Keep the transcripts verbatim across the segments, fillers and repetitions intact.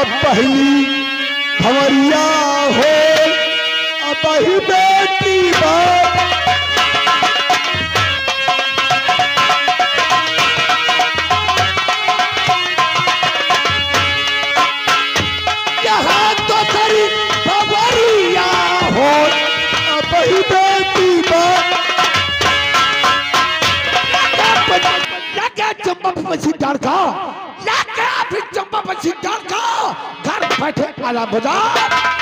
पहली भंवरिया हो अब ही बेटी बात यहाँ तो तेरी भंवरिया हो अब ही बेटी बात चंपा पक्षी डाल का लाके अभी चंपा पक्षी डाल का घर बैठे आला बाजार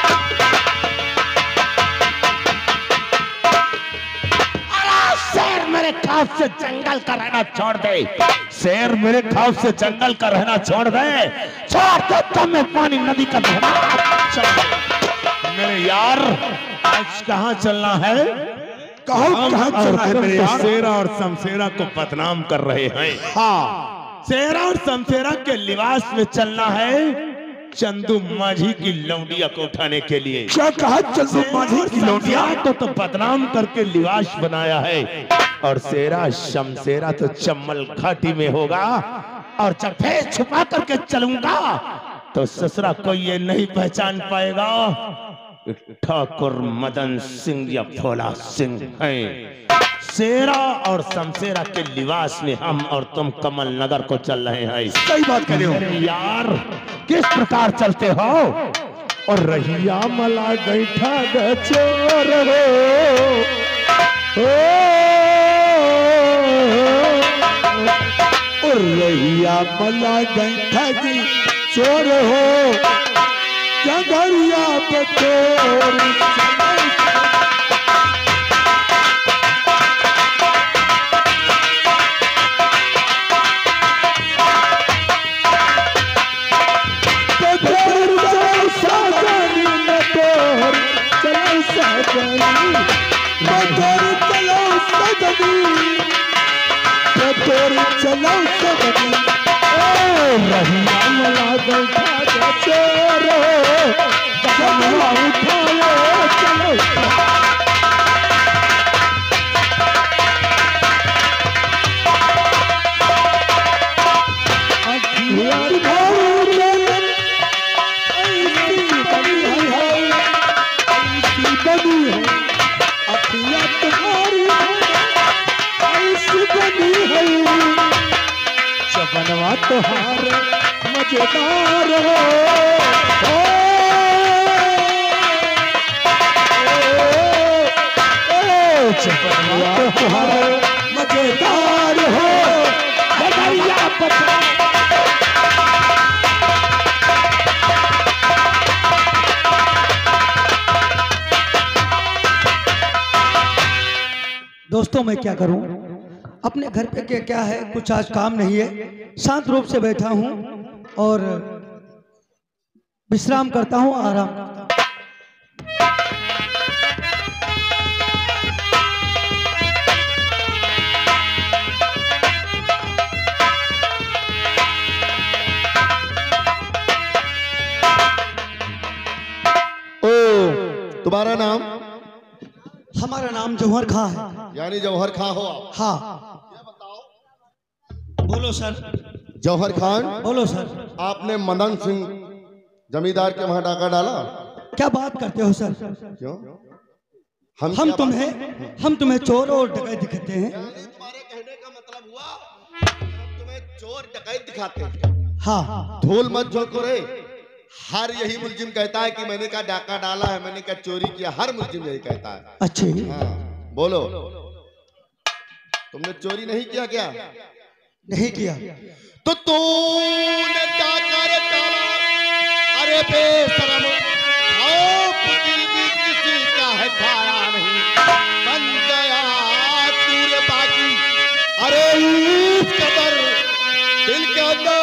अरे शेर मेरे खौफ से जंगल का रहना छोड़ दे शेर मेरे खौफ से जंगल का रहना छोड़ दे छोड़ दे तो मैं पानी नदी का बहना मेरे यार आज कहाँ चलना है कहाँ कहाँ चलना है मेरे यार शेरा और शमशेरा को बदनाम कर रहे हैं। हाँ शेरा और शमशेरा के लिबास में चलना है चंदू माझी की लौंडिया को उठाने के लिए। क्या कहा चंदू माझी की लौंडिया को तो बदनाम करके लिबास बनाया है और शेरा शमशेरा तो चम्मल घाटी में होगा और जब फिर छुपा करके चलूंगा तो ससुरा को ये नहीं पहचान पाएगा ठाकुर मदन सिंह या भोला सिंह हैं। शेरा और शमशेरा के लिबास में हम और तुम कमल नगर को चल रहे हैं। सही बात कर रहे हो यार किस प्रकार चलते हो और रहिया मला गैठा चोर हो और रहिया मला गैठा जी चोर हो जगरिया बतोर चलो सगनी रहिया मला गैठा चोर चलो उठाओ चलो बनवा तोहार मजेदार हो बनवा तोहार मजेदार हो दोस्तों मैं क्या करूं अपने घर पे क्या क्या है कुछ आज काम नहीं है शांत रूप से बैठा हूं और विश्राम करता हूं आराम ओ तुम्हारा नाम हमारा नाम जौहर खां है यानी जौहर खां हो आप हाँ ये बताओ बोलो सर जौहर खान बोलो सर आपने मदन सिंह जमींदार के वहां डाका डाला क्या बात करते हो सर क्यों हम हम तुम्हें हम तुम्हें चोर और डकैत दिखाते हैं तुम्हारे कहने का मतलब हुआ हम तुम्हें चोर डकैत दिखाते हैं हाँ धूल मत झोंको रे हर यही मुलजिम कहता है कि मैंने क्या डाका डाला है मैंने क्या चोरी किया हर मुलजिम यही कहता है अच्छे हाँ बोलो तुमने चोरी नहीं किया क्या नहीं किया तो तूने डाका रे डाला अरे बेशरम खौफ दिल भी किसी का है खाया नहीं बन गया तूरे बाकी अरे इस कदर दिल के अंदर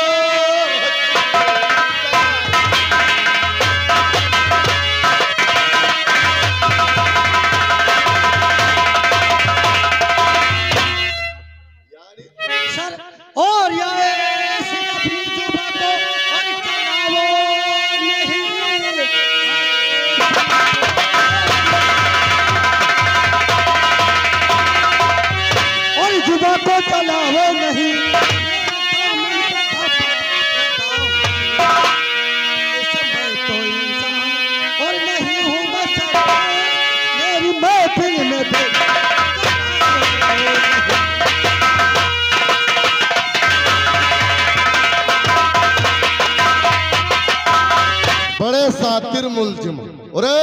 और यार ऐसे अपनी जुबान को और चलाओ नहीं और जुबान को चलाओ नहीं मुलजिम। अरे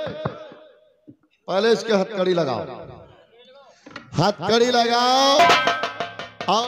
पहले इसके हथकड़ी लगाओ, हथकड़ी लगाओ। और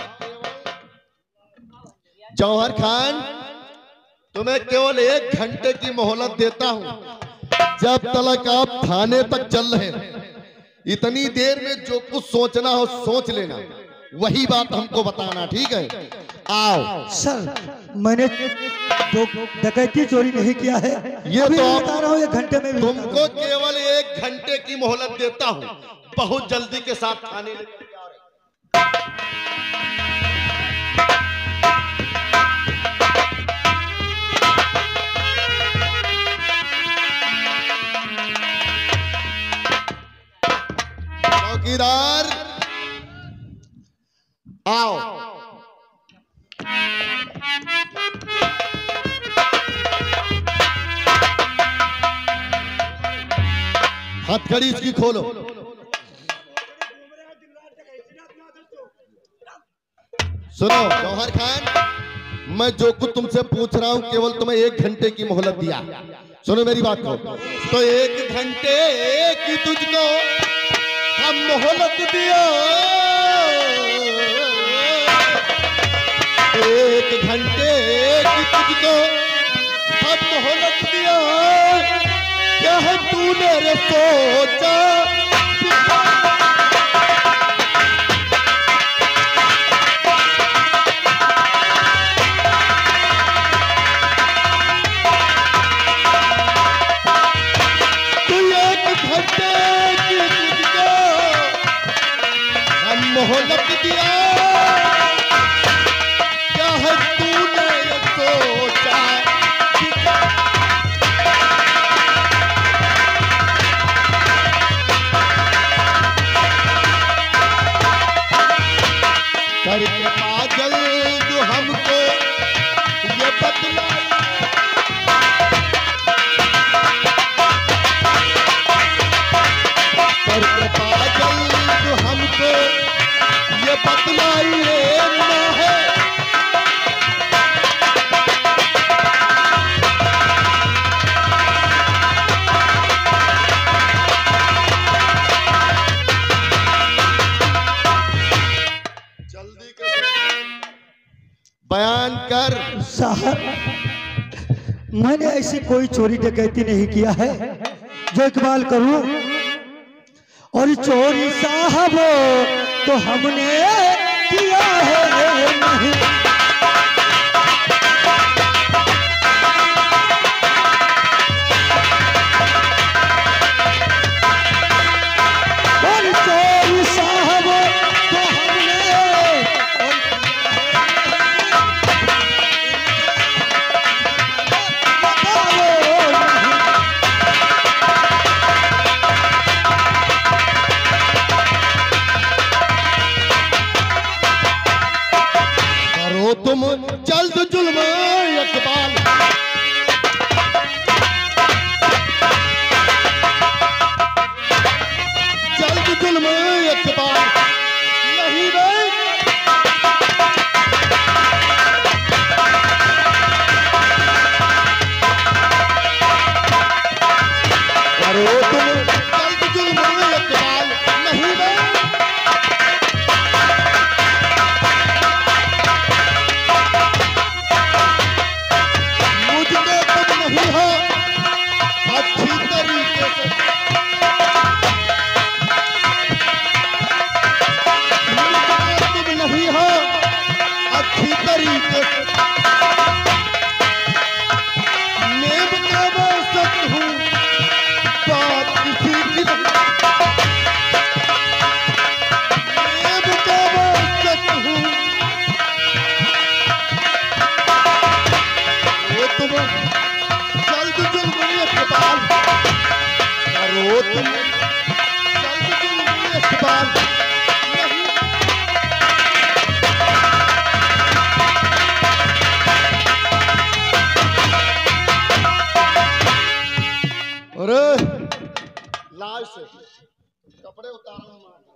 जौहर खान, तुम्हें केवल एक घंटे की मोहलत देता हूं। जब तक आप थाने तक चल रहे हैं, इतनी देर में जो कुछ सोचना हो सोच लेना, वही बात हमको बताना, ठीक है? आओ। सर मैंने तो डकैती चोरी नहीं किया है, ये अभी तो मैं बता रहा हूँ एक घंटे में भी बता तुमको दूँ। केवल एक घंटे की मोहलत देता हूं, बहुत जल्दी के साथ थाने लेकर के आ रहे। चौकीदार आओ। हथकड़ी इसकी खोलो। सुनो जौहर खान, मैं जो कुछ तुमसे पूछ रहा हूं केवल तुम्हें एक घंटे की मोहलत दिया। सुनो मेरी बात को, तो एक घंटे की तुझको हम मोहलत दिया, एक घंटे की तुझको हम मोहलत दिया। क्या है तूने रे सोचा, तू एक घंटे की तुझको हम मोहलत दिया। क्या है तूने ये सोचा, करके पागल जो हमको ये बतला, करके पागल जो हमको ये बतलाइए ना है। जल्दी कर बयान कर। साहब मैंने ऐसी कोई चोरी डकैती नहीं किया है जो इकबाल करूं, और चोरी साहब तो हमने किया है नहीं। और चोरी साहब तो हमने करो तुम जल्द जुल्म इकबाल, जल्द जुल्म इकबाल नहीं रे। करो तुम जल्द जुल्म इकबाल नहीं रे। मुझको तुम नहीं हो अच्छी तरीके से, मुझको तुम नहीं हो अच्छी तरीके से। नेम का वासत हूँ बात किसी की नहीं, नेम का वासत हूँ। वो तुम जल्द जुल्म इकबाल, करो तुम जल्द जुल्म इकबाल नहीं। अरे लाज से कपड़े उतारो,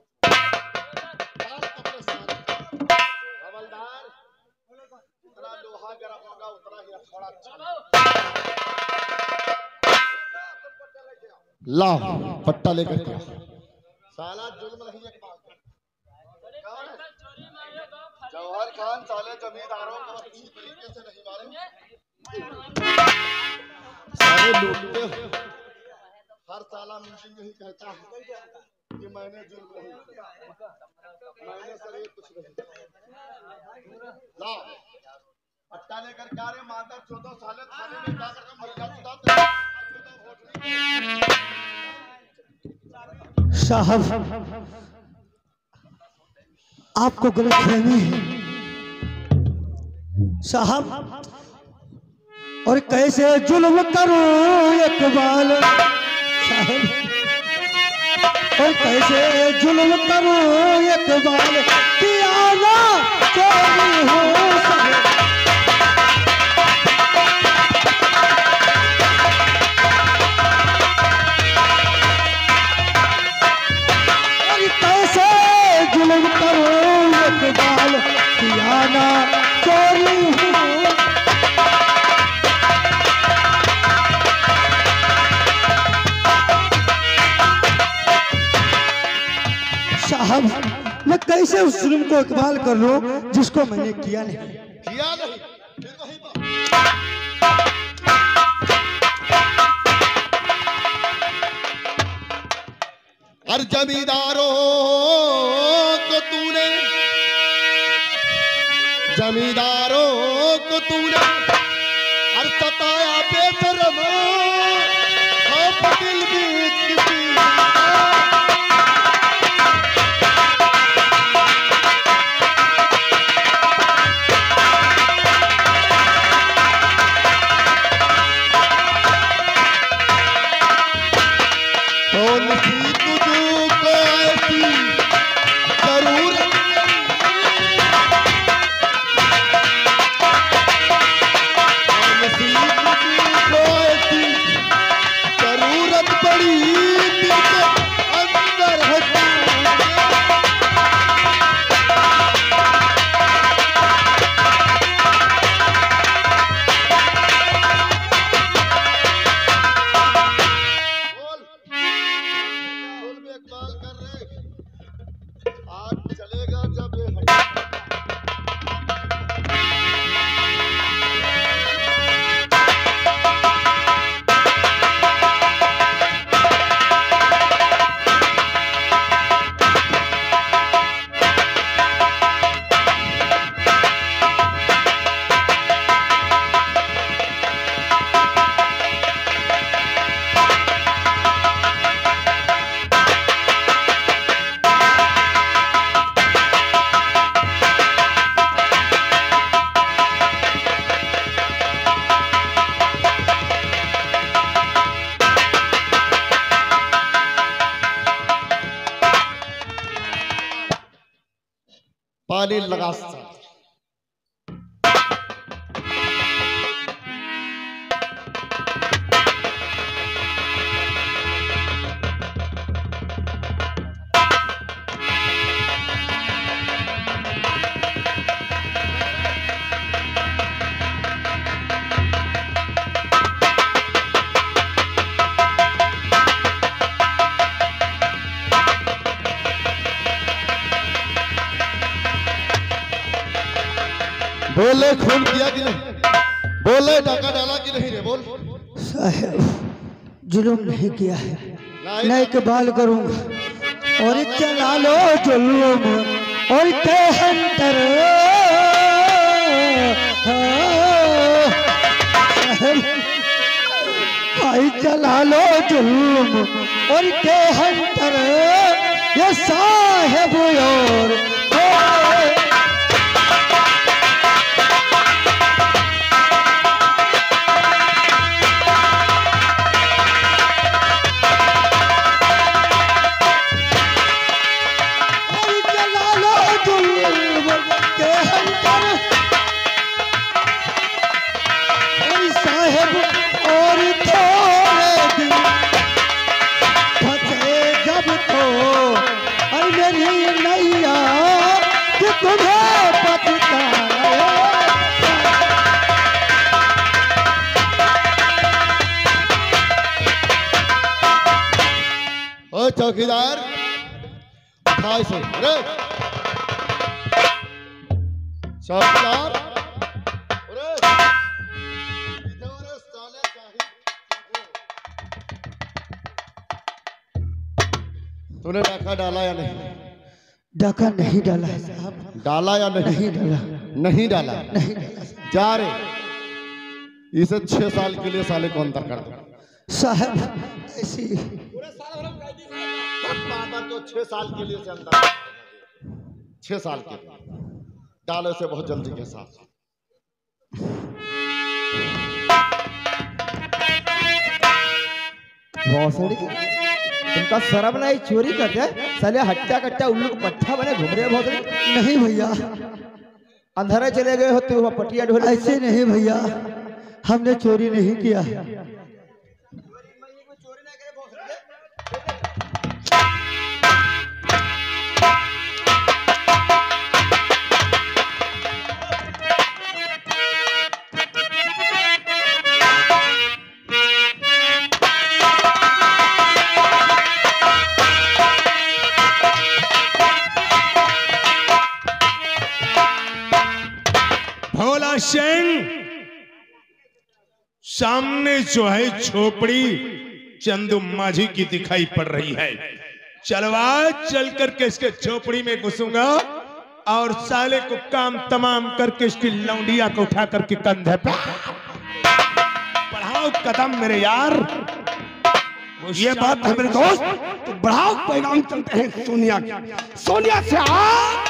हमारे कपड़े सारे। हवलदार, उतना लोहा गर्म होगा उतना ही अखाड़ा अच्छा। ला पट्टा लेकर के साला जुल्म नहीं है। जवाहर खान साले जमींदारों को इस तरीके से नहीं मारे, साले लूटते हो। हर साला मीटिंग यही कहता है कि मैंने जुल्म नहीं किया, मैंने सर ये कुछ नहीं। ला पट्टा लेकर क्या रे माता चौदह साले थाने में जाकर के मैया सुधाते साहब आपको गलतफहमी है साहब। और कैसे जुल्म करूं इकबाल साहब, और कैसे जुल्म करूं इकबाल किया ना चोरी हो साहब। जुल्म करो इकबाल किया ना चोरी हो। साहब मैं कैसे उस जुल्म को इकबाल कर लूं जिसको मैंने किया नहीं किया नहीं। फिर वही बात। हर जमींदारों को तूने जमींदारों को तूने हर सताया बेशरम हम दिल भी किसी तो नसीब तुझको ऐसी जरूरत नसीब तुझको ऐसी जरूरत पड़ी दिल के अंदर है इकबाल कर रहे आज चलेगा जब ये है। पानी लगा सा बोले खून किया कि नहीं, बोले डाका डाला कि नहीं रे बोल। साहब जुल्म नहीं किया है, मैं इकबाल करूंगा और चला लो जुल्म और कहंतर आई चला लो जुल्म और कहंतर ये साहेब और जब तो अरे मेरी नैया चौकीदार उठा इसे। अरे चौकीदार, अरे इधर साले चाहिए। तूने डाका डाला या नहीं? डाका नहीं डाला है साहब। डाला या नहीं? नहीं डाला। नहीं डाला। नहीं डाला जा रे, इसे छह साल के लिए साले को अंदर कर दो साहब। ऐसी तो छह साल के लिए से अंदर, छह साल के लिए डालो से बहुत जल्दी के साथ। भोसड़ी तुमका शर्म नहीं, चोरी करते साले हट्टा कट्टा उल्लू को पट्टा बने घूम रहे भोसड़ी। नहीं भैया, अंधेरे चले गए हो तो पटिया ढोल। ऐसे नहीं भैया, हमने चोरी नहीं किया। भोला सिंह, सामने जो है झोपड़ी चंदू माझी की दिखाई पड़ रही है। चलवा, चल करके इसके झोपड़ी में घुसूंगा और साले को काम तमाम करके इसकी लौंडिया को उठा करके कंधे पे बढ़ाओ कदम मेरे यार। ये बात है मेरे दोस्त, तो बढ़ाओ पैगाम चलते हैं सोनिया की। सोनिया से आ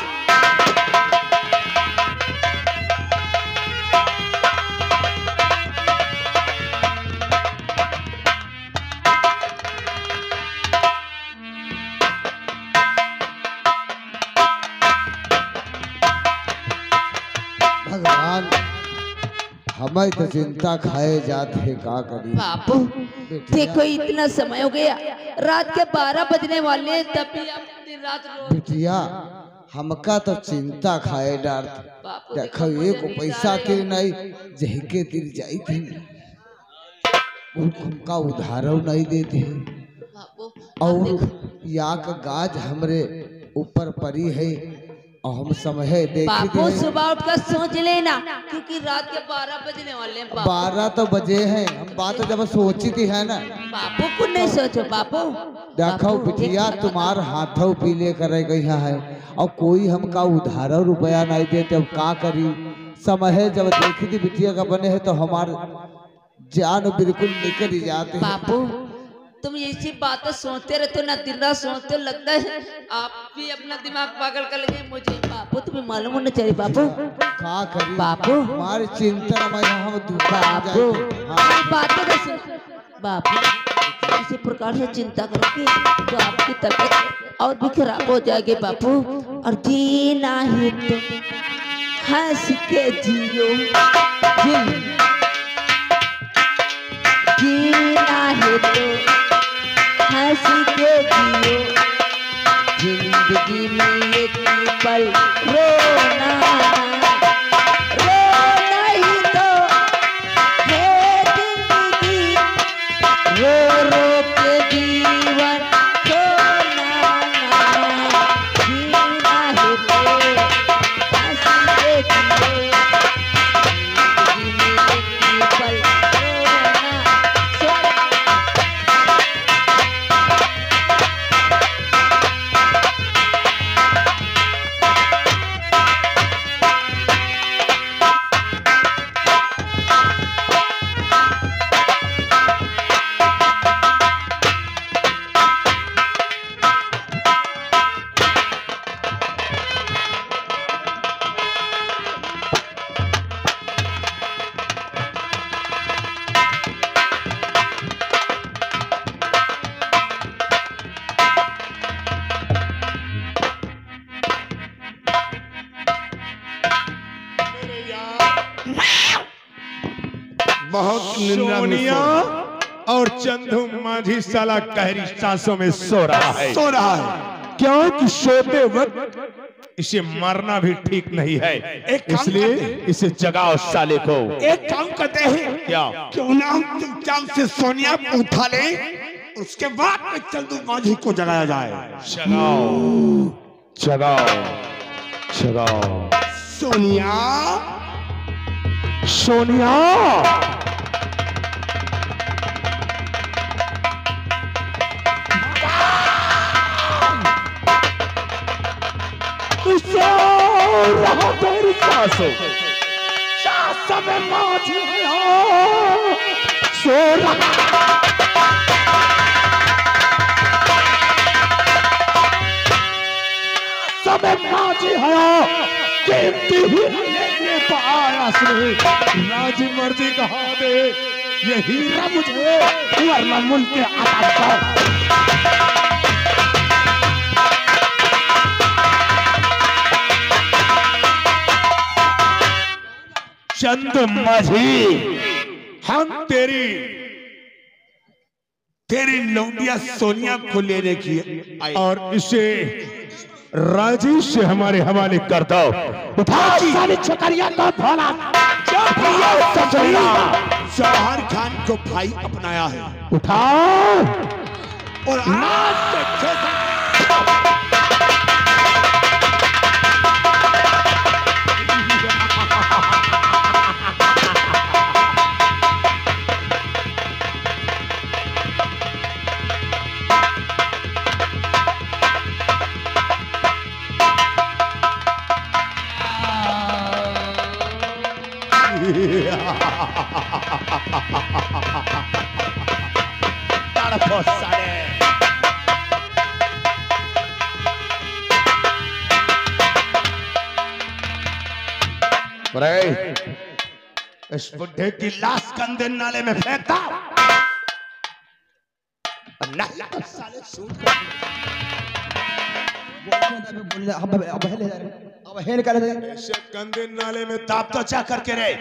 भगवान, हमें तो चिंता खाए जाते का करी। बापू देखो इतना समय हो गया, रात के बारह बजने वाले हैं, तब भी आप दिन रात रो। बिटिया हमका तो चिंता खाए डार। बापू देखो एक पैसा के नहीं जही के तिर जाई थे, हमका उधारो नहीं देते हैं। बापू और या का गाज हमरे ऊपर परी है और हम समय देखी बापू सुबह उठकर सोच लेना, क्योंकि रात के बारह बजने वाले हैं। बापू बारह तो बजे हैं, हम बात जब सोची थी है ना। बापू को नहीं सोचो बापू। देखो बिटिया तुम्हार हाथों पीले करे गई है और कोई हमका उधारो रुपया नहीं देते, अब का करी। समय जब देखी थी बिटिया का बने है तो हमार जान बिल्कुल निकल ही जाते हैं। बापू तुम ऐसी बातें सोचते रहते हो ना, दिन रात सोचते हो, लगता है आप भी अपना दिमाग पागल कर लगे। मुझे बापू तुम्हें मालूम होना चाहिए बापू। का करी बापू हमारे चिंता में हम दुखा बापू हाँ। बातें तो सुन बापू, इसी प्रकार से चिंता करोगे तो आपकी तबीयत और भी खराब हो जाएगी बापू। और जीना है तो हंस के जियो, जीना है तो हंस के जियो, जिंदगी में एक पल रोना रो नहीं तो है जिंदगी, रो रो के जीवन खोना, जीना है तो हंस के जियो, जिंदगी में एक पल रोना सो। बहुत सोनिया और चंदू माझी साला गहरी सांसों में सो रहा है। सो रहा है क्यों कि सोते वक्त इसे मारना भी ठीक नहीं है, एक काम इसलिए करते इसे जगाओ साले को। एक काम करते हैं, क्या? क्यों ना हम चुपचाप से सोनिया को उठा लें, उसके बाद में चंदू माझी को जगाया जाए। जगाओ जगाओ जगाओ। सोनिया, सोनिया, रहा तेरी सांसों सब माझी सो रहा सब माझी है कीमती ही लेने पाया से राजी मर्जी कहा दे ये हीरा मुझे वरना मुल्क के आता। चंद माझी, हम तेरी तेरी लौंडिया सोनिया को लेने की और इसे राजी से हमारे हवाले कर दो। उठा सारी छोकरिया को भोला जौहर खान को भाई अपनाया है। उठा और आज से इस बुढ़े की लाश कंधे नाले में फेंकता नहीं तो साले सूट ऐसे कंधे नाले में ताप तो चा करके रे।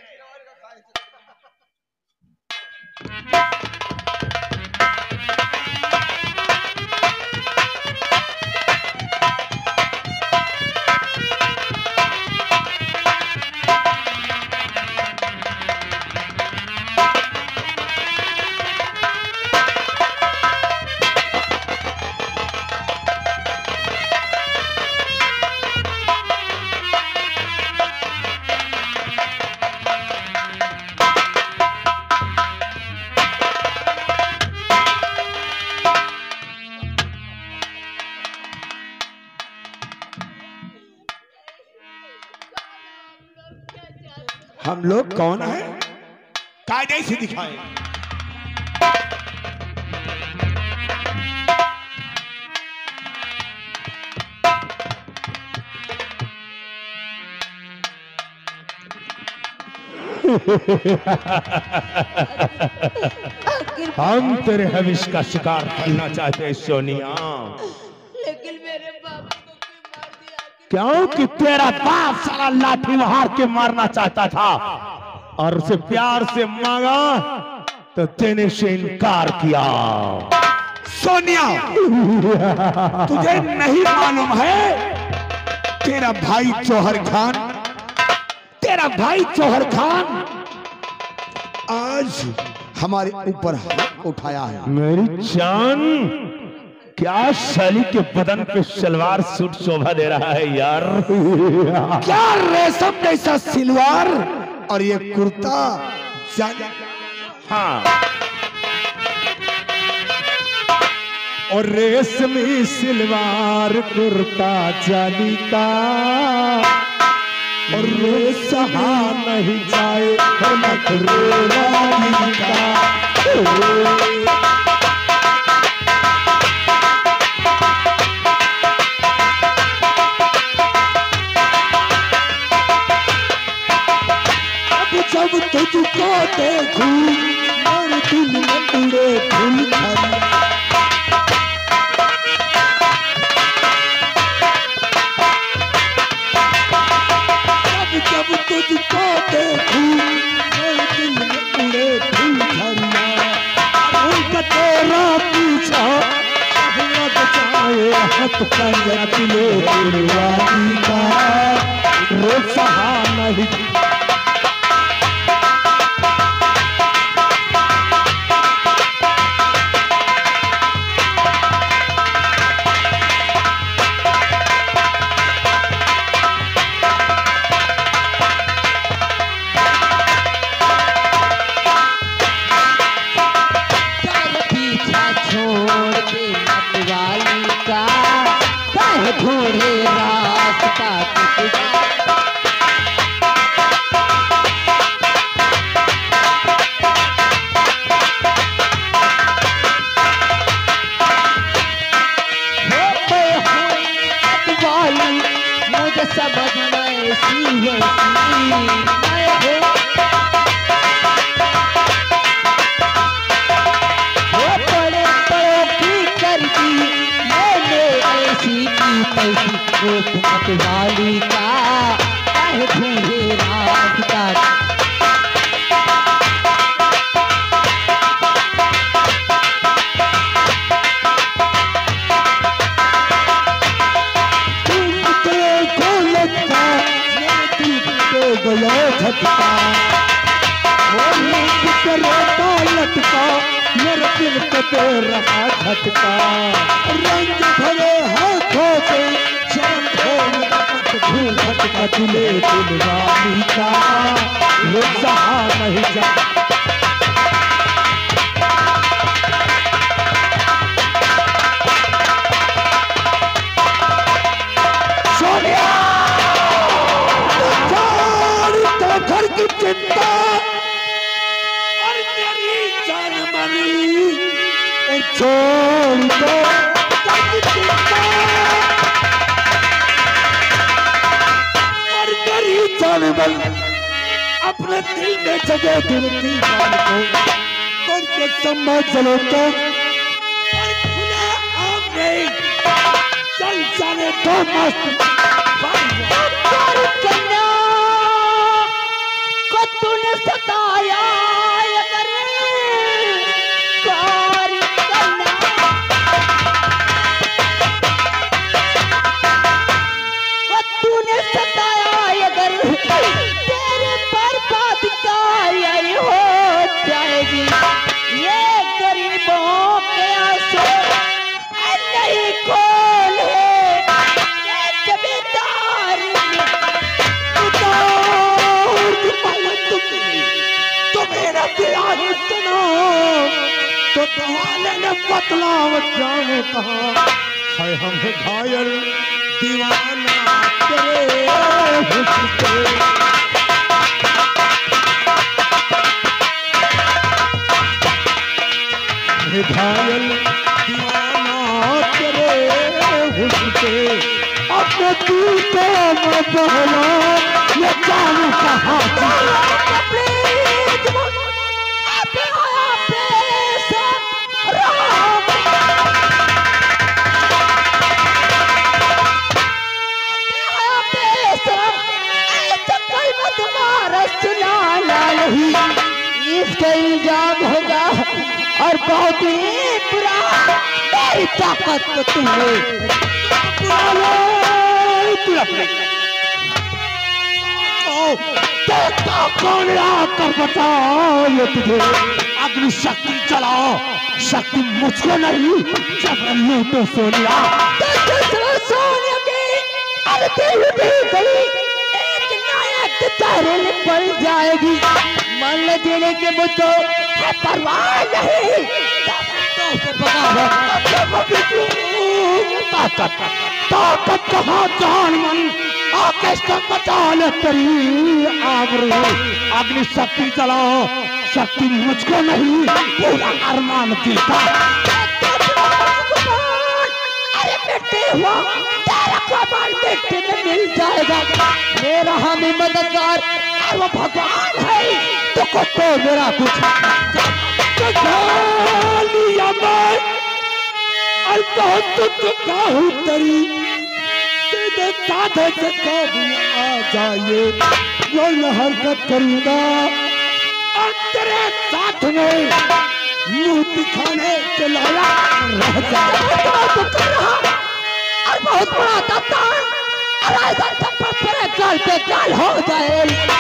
हम लोग कौन है कायदे से दिखाए। हम तेरे हविष का शिकार करना चाहते हैं सोनिया, लेकिन मेरे बाप को क्यों मार दिया? क्योंकि तेरा बाप सारा लाठी मार के मारना चाहता था और उसे प्यार से मांगा तो तेने से इनकार किया। सोनिया, तुझे नहीं मालूम है तेरा भाई जौहर खान, तेरा भाई जौहर खान आज हमारे ऊपर हाथ उठाया है। मेरी जान, क्या साली के बदन पे सलवार सूट शोभा दे रहा है यार। क्या रेशम जैसा सिलवार और ये कुर्ता जाली। हाँ, और रेशमी सलवार कुर्ता जाली का और रे सहा नहीं जाए नखरेवाली का। जब तुझको देखूं मेरे दिल में उड़े फूल खरी। जब तुझको देखूं मेरे दिल में उड़े फूल खरिया। उनका तेरा पीछा बचाए हथ कर दिले दिलवाली का रो सहा नहीं। रूप मत वाली का काहे ढूंढे राधिका। गया झटका वो नीच के रोता लटका मेरे दिल को दे रहा झटका। रंग भरे हाथों से जान खोल झटका दिले दिल वाली का वो सहा नहीं जा। घर की चिंता और तेरी जान मरी छोड़ दो घर की चिंता और तेरी जान मरी अपने दिल में जगह दिल की जान को करके समझ चलो तो और खुले आम में चल जाने दो मस्त तूने सताया अगर कार करना तूने सताया अगर तेरे बर्बाद का यही हो जाएगी। ये गरीबों के आंसू नहीं कौन है ये जमींदार मेरा दिया है सुनो तो तुम्हारे ने बतलाव जाऊं कहाँ है हम घायल दीवाना तेरे हुस्न पे घायल दीवाना तेरे हुस्न पे अपने तू तो मैं बहला ये जाऊं कहाँ इसका इल्जाम होगा और बहुत ही बुरा मेरी ताकत को तुम्हें देखता कौन आकर बताओ ये तुझे अग्नि शक्ति चलाओ शक्ति मुझको नहीं जब लूटो सोनिया सोनिया की अलती हुई गई एक नायक तारे में पड़ जाएगी। मान ले देने के मुझको है परवाह नहीं ताकत ताकत कहाँ जान मन आके बचा ले तेरी आबरू अग्नि शक्ति चलाओ शक्ति मुझको नहीं पूरा अरमान दिल का। अरे बेटे हुआ तेरा कमाल बेटे में मिल जाएगा मेरा हमें मददगार वो भगवान है तो को तो मेरा कुछ लिया मैं और बहुत तो कहूँ तेरी तेरे साधे से कभी आ जाइए वो न हरकत करूँगा और तेरे साथ में मुंह दिखाने के लाया रह जाएगा तो कर रहा और बहुत बड़ा दाता और ऐसा थप्पड़ तेरे गाल पे गाल हो जाए।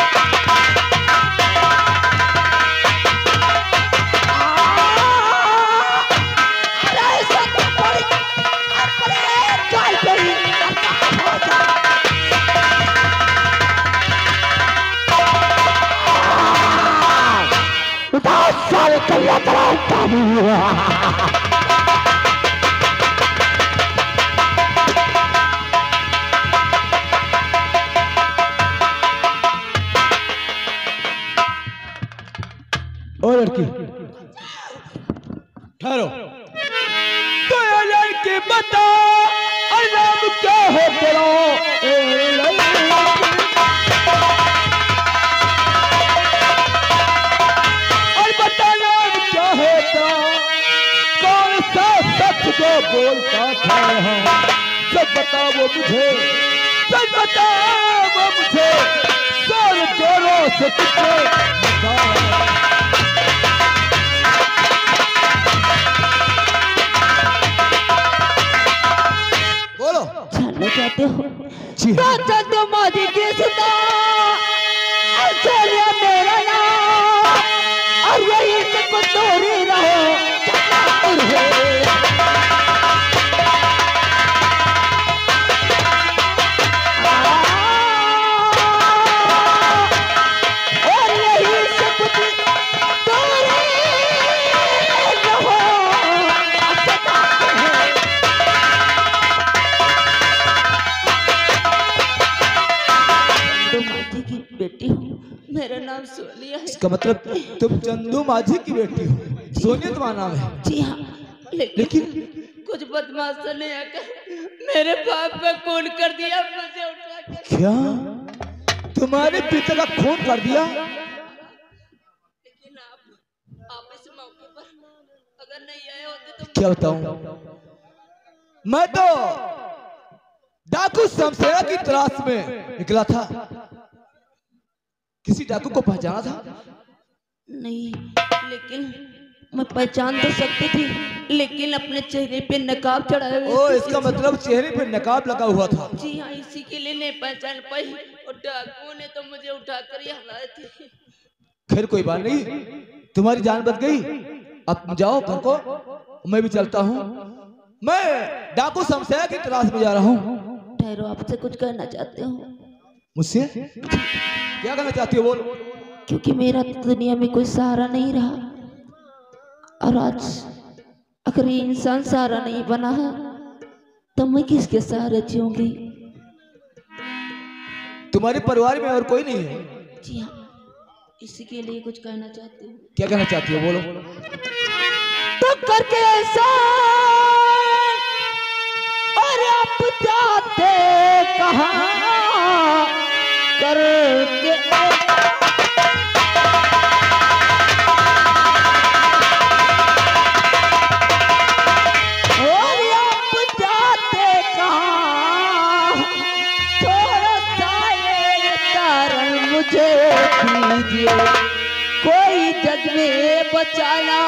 सारे कलिया तरह हुआ और लड़की ठहरो तो ये लड़की बता और नाम क्या है तेरा और बता नाम क्या है तेरा कौन सा सच जो बोलता था सब बताओ मुझे, सब बताओ मुझे, जोर जोरों से तुझे बताओ। बोलो जानना चाहते हो? जी हाँ। तो तुम्हारी किस्ता चलिए मेरा नाम और यही सब दूरी रहो और है। और यही सब दूरी रहो। माझी की बेटी हूँ, मेरा नाम सोनिया है। इसका मतलब तुम चंदू माझी की बेटी हो? सोनिया तुम्हारा नाम है? जी हाँ, लेकिन, लेकिन कुछ बदमाशों ने आकर मेरे बाप का खून कर दिया, मुझे उठा कर। क्या तुम्हारे पिता का खून कर दिया? लेकिन आप आप इस मौके पर अगर नहीं आए होते तो क्या बताऊं, मैं तो डाकू शमशेरा की तलाश में निकला था। किसी डाकू को पहचाना था? नहीं, लेकिन मैं पहचान तो सकती थी, लेकिन अपने चेहरे पे नकाब चढ़ाए हुए ओ, थे। इसका मतलब चेहरे पे नकाब लगा हुआ था। जी हाँ, इसी के लिए नहीं पहचान पाई और डाकुओं ने तो मुझे उठाकर ही हलाए थे। खैर कोई बात नहीं, तुम्हारी जान बच गई। अब जाओ घर को, मैं भी चलता हूँ। मैं डाकू शमशेरा की तलाश में जा रहा हूँ। ठहरो, आपसे कुछ कहना चाहते हो? मुझसे क्या कहना चाहती हो? बोलो। क्योंकि मेरा तो दुनिया में कोई सहारा नहीं रहा और आज अगर ये इंसान सहारा नहीं बना है तो मैं किसके सहारे जीऊंगी? तुम्हारे परिवार में और कोई नहीं है? जी हाँ, इसी के लिए कुछ कहना चाहती हूँ। क्या कहना चाहती हो? बोलो। तो करके ऐसा और आप जाते कहाँ करके और आप जाते कहाँ, थोड़ा सा ये कारण मुझे दीजिए, कोई जग में बचाना